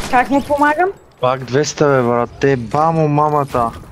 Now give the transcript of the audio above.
Как му помагам? Пак 200 бе, брат. Те, бамо мамата.